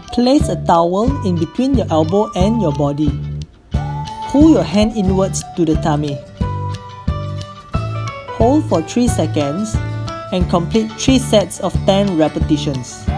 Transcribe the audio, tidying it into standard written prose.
Place a towel in between your elbow and your body. Pull your hand inwards to the tummy. Hold for 3 seconds and complete 3 sets of 10 repetitions.